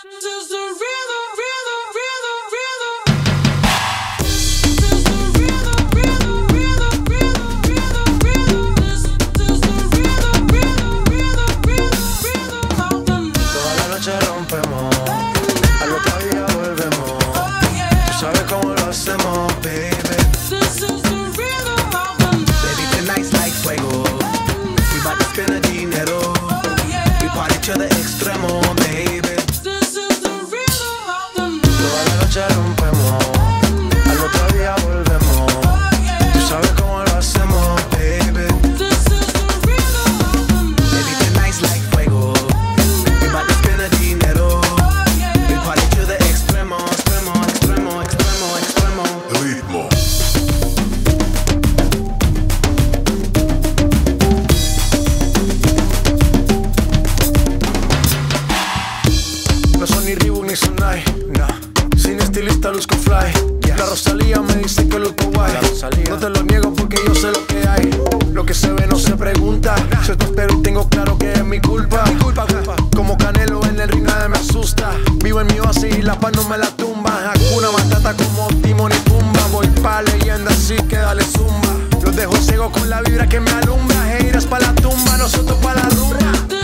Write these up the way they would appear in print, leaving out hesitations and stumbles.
No te lo niego porque yo sé lo que hay. Lo que se ve no se pregunta. Soy tostero y tengo claro que es mi culpa. Como Canelo en el ring nadie me asusta. Vivo en mi oasis y la paz no me la tumba. Hakuna Matata como Timón y Pumba. Voy pa' leyenda así que dale zumba. Los dejo ciego con la vibra que me alumbra. Heiras pa' la tumba, nosotros pa' la rumba.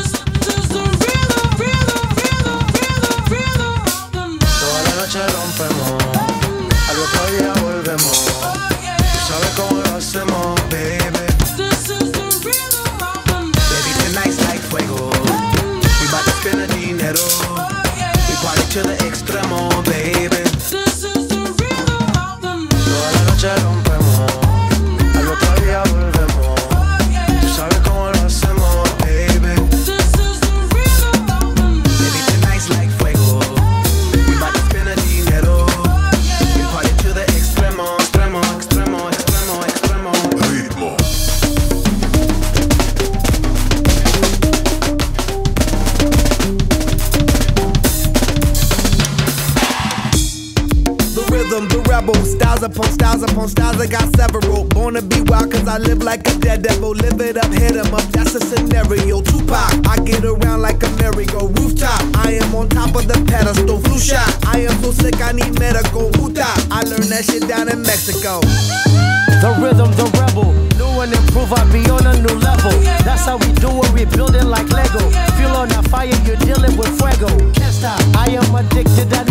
Toda la noche rompemos, al otro día volvemos. Tú sabes cómo lo hacemos, baby. Baby, tonight's like fuego. We bout to spend the dinero. We party to the extremo, baby. Toda la noche rompemos, al otro día volvemos. Tú sabes cómo lo hacemos, baby. Baby, tonight's like fuego. We bout to spend the dinero. We party to the extremo, extremo, extremo, extremo, extremo. Ritmo. The rhythm, the rebel, styles upon styles upon styles, I got several. Born to be wild cause I live like a dead devil. Live it up, hit 'em up, that's a scenario. Tupac, I get around like a merry-go rooftop. I am on top of the pedestal, flu shot. I am so sick I need medical. Uta, I learned that shit down in Mexico. The rhythm, the rebel, new and improve, I be on a new level. That's how we do it, we build it like Lego. Feel on a fire, you're dealing with fuego. Can't stop, I am addicted, that